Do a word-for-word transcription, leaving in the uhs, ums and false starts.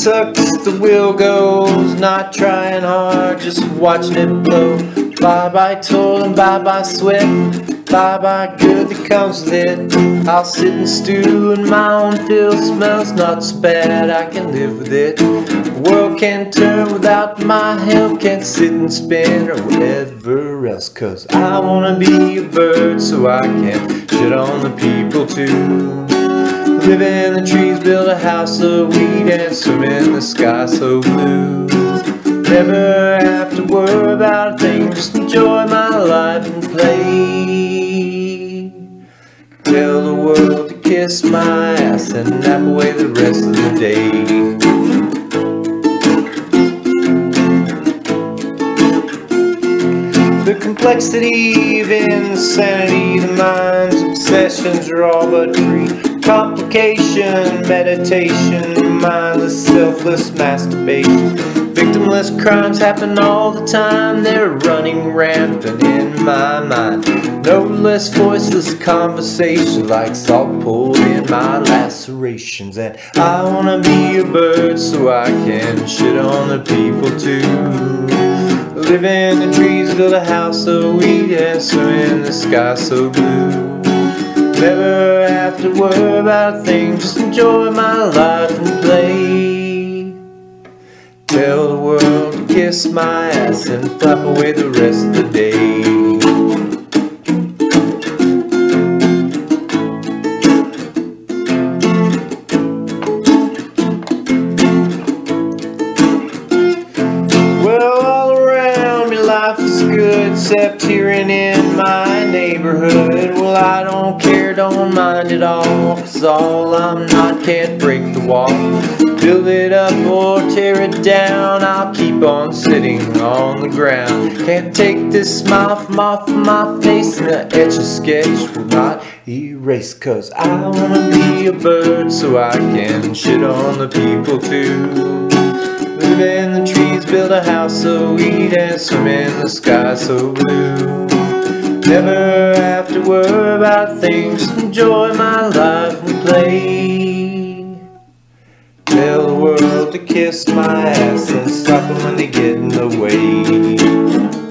sucks, the wheel goes, not trying hard, just watching it blow. Bye-bye toil and bye-bye sweat, bye-bye good that comes with it. I'll sit and stew in my own field, smells not so bad, I can live with it. The world can't turn without my help, can't sit and spin or whatever else. Cause I wanna be a bird so I can shit on the people too. Live in the trees, build a house of weed, and swim in the sky so blue. Never have to worry about a thing, just enjoy my life and play. Tell the world to kiss my ass and nap away the rest of the day. The complexity of insanity, the mind's obsessions are all but free. Complication, meditation, mindless, selfless masturbation. Victimless crimes happen all the time, they're running rampant in my mind. No less voiceless conversation like salt poured in my lacerations. And I wanna be a bird so I can shit on the people too. Live in the trees, build a house of weed, and swim in the sky so blue. Never have to worry about a thing, just enjoy my life and play. Tell the world to kiss my ass and flap away the rest of the day. Life is good, except here and in my neighborhood. Well, I don't care, don't mind at all, cause all I'm not can't break the wall. Build it up or tear it down, I'll keep on sitting on the ground. Can't take this smile from off of my face, and the Etch-a-Sketch will not erase. Cause I wanna be a bird so I can shit on the people too. Live in the trees, build a house of weed, and swim in the sky so blue. Never have to worry about things, just enjoy my life and play. Tell the world to kiss my ass and stop them when they get in the way.